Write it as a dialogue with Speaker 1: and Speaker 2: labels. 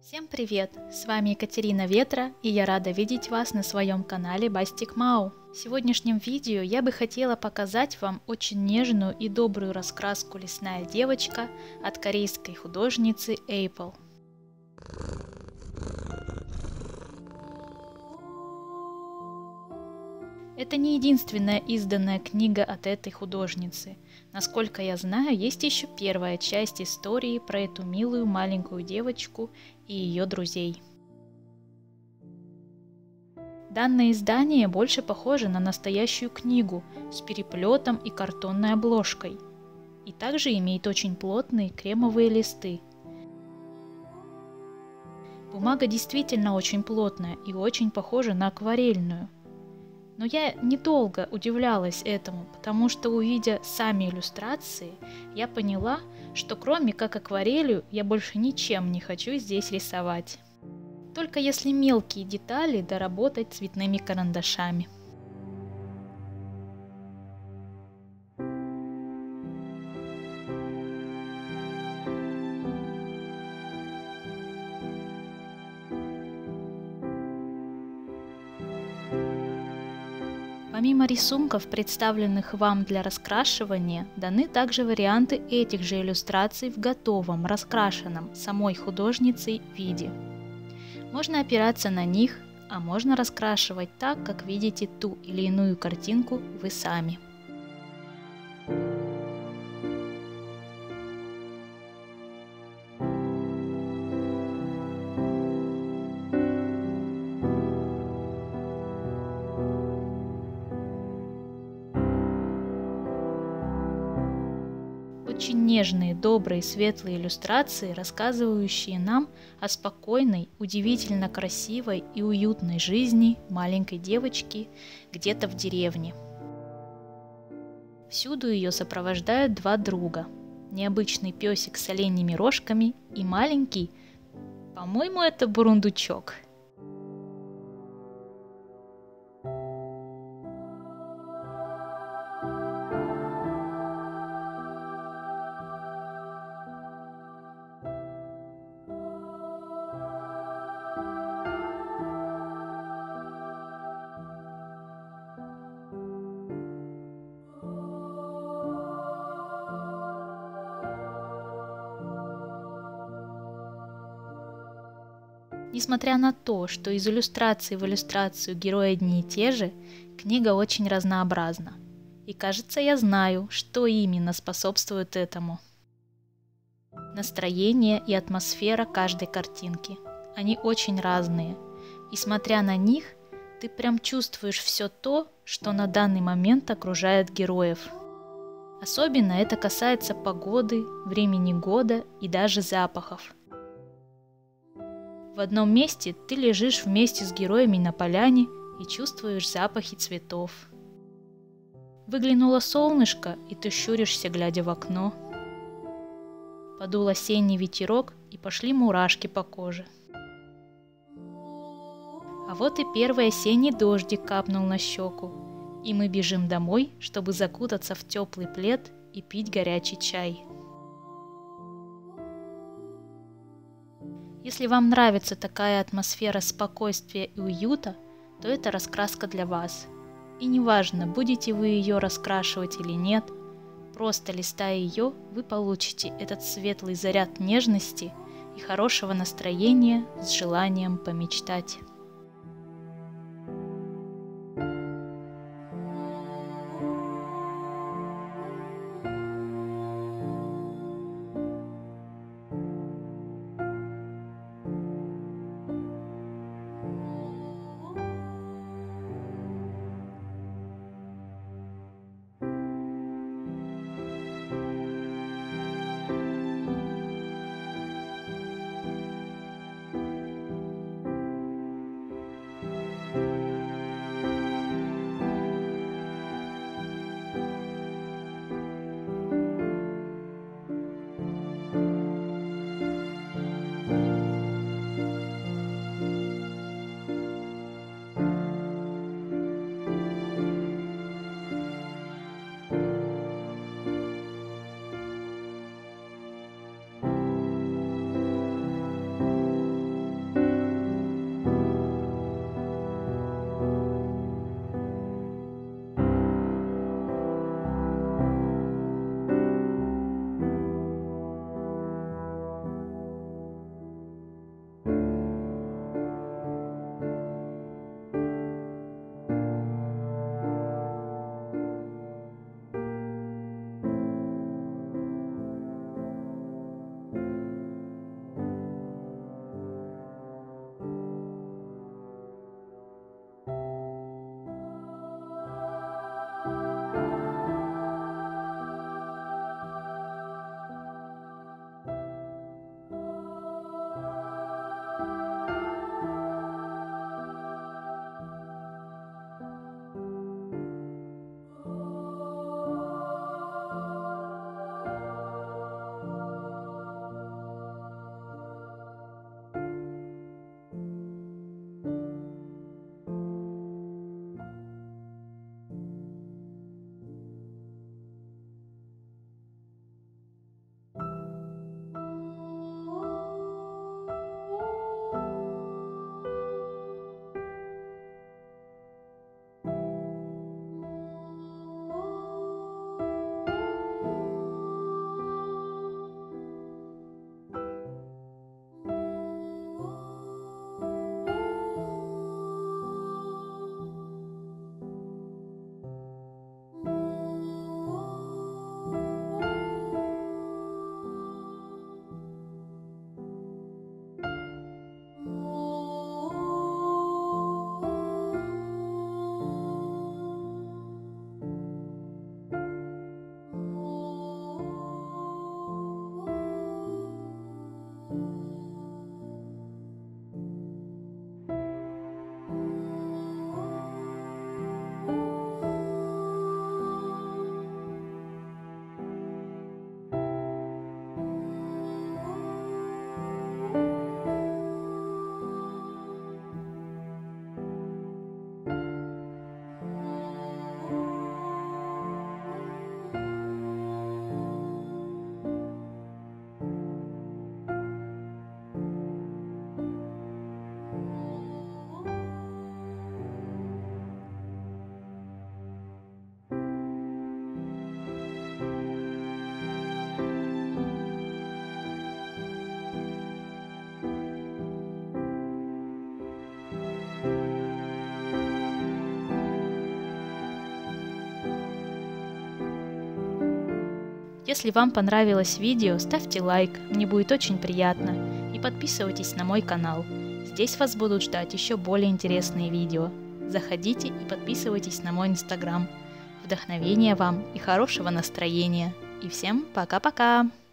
Speaker 1: Всем привет! С вами Екатерина Ветра, и я рада видеть вас на своем канале Бастик Мау. В сегодняшнем видео я бы хотела показать вам очень нежную и добрую раскраску «Лесная девочка» от корейской художницы Apple. Это не единственная изданная книга от этой художницы. Насколько я знаю, есть еще первая часть истории про эту милую маленькую девочку и ее друзей. Данное издание больше похоже на настоящую книгу с переплетом и картонной обложкой. И также имеет очень плотные кремовые листы. Бумага действительно очень плотная и очень похожа на акварельную. Но я недолго удивлялась этому, потому что, увидя сами иллюстрации, я поняла, что кроме как акварелью я больше ничем не хочу здесь рисовать. Только если мелкие детали доработать цветными карандашами. Помимо рисунков, представленных вам для раскрашивания, даны также варианты этих же иллюстраций в готовом, раскрашенном самой художницей виде. Можно опираться на них, а можно раскрашивать так, как видите ту или иную картинку вы сами. Очень нежные, добрые, светлые иллюстрации, рассказывающие нам о спокойной, удивительно красивой и уютной жизни маленькой девочки где-то в деревне. Всюду ее сопровождают два друга. Необычный песик с оленьими рожками и маленький, по-моему, это бурундучок. Несмотря на то, что из иллюстрации в иллюстрацию герои одни и те же, книга очень разнообразна. И кажется, я знаю, что именно способствует этому. Настроение и атмосфера каждой картинки. Они очень разные. И смотря на них, ты прям чувствуешь все то, что на данный момент окружает героев. Особенно это касается погоды, времени года и даже запахов. В одном месте ты лежишь вместе с героями на поляне и чувствуешь запахи цветов. Выглянуло солнышко, и ты щуришься, глядя в окно. Подул осенний ветерок, и пошли мурашки по коже. А вот и первый осенний дождик капнул на щеку, и мы бежим домой, чтобы закутаться в теплый плед и пить горячий чай. Если вам нравится такая атмосфера спокойствия и уюта, то это раскраска для вас. И неважно, будете вы ее раскрашивать или нет, просто листая ее, вы получите этот светлый заряд нежности и хорошего настроения с желанием помечтать. Если вам понравилось видео, ставьте лайк, мне будет очень приятно, и подписывайтесь на мой канал. Здесь вас будут ждать еще более интересные видео. Заходите и подписывайтесь на мой инстаграм. Вдохновения вам и хорошего настроения. И всем пока-пока!